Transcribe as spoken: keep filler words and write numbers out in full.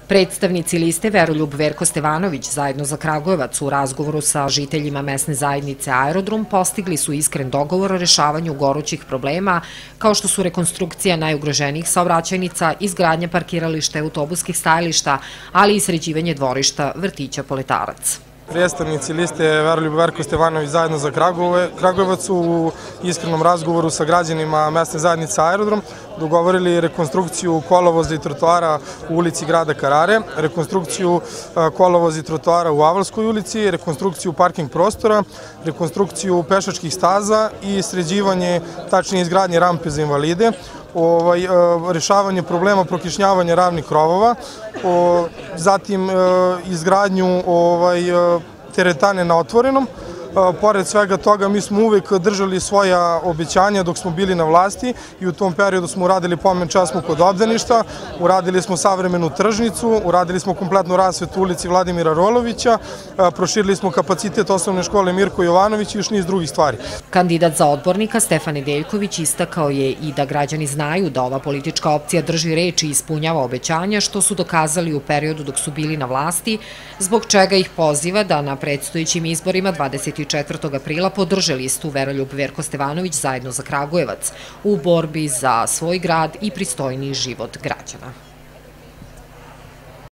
Predstavnici liste Veroljub Verko Stevanović zajedno za Kragujevac u razgovoru sa žiteljima mesne zajednice Aerodrom postigli su iskren dogovor o rešavanju gorućih problema kao što su rekonstrukcija najugroženijih saobraćajnica, izgradnja parkirališta i autobuskih stajališta, ali i sređivanje dvorišta vrtića Poletarac. Predstavnici liste Veroljub Verko Stevanović zajedno za Kragujevac u iskrenom razgovoru sa građanima mesne zajednice Aerodrom dogovorili rekonstrukciju kolovoza i trotoara u ulici grada Karare, rekonstrukciju kolovoza i trotoara u Avalskoj ulici, rekonstrukciju parking prostora, rekonstrukciju pešačkih staza i sređivanje, tačnije izgradnje rampe za invalide, rešavanje problema prokišnjavanja ravnih krovova, zatim izgradnju teretane na otvorenom. Pored svega toga, mi smo uvek držali svoja obećanja dok smo bili na vlasti i u tom periodu smo uradili pomen časmu kod obdaništa, uradili smo savremenu tržnicu, uradili smo kompletnu rasvetu u ulici Vladimira Rolovića, proširili smo kapacitet osnovne škole Mirko Jovanović i još niz drugih stvari. Kandidat za odbornika Stefan Nedeljković istakao je i da građani znaju da ova politička opcija drži reč i ispunjava obećanja, što su dokazali u periodu dok su bili na vlasti, zbog čega ih poziva da na predstojećim izborima dvadeset četvrtog aprila podrže listu Veroljub Verko Stevanović zajedno za Kragujevac u borbi za svoj grad i pristojniji život građana.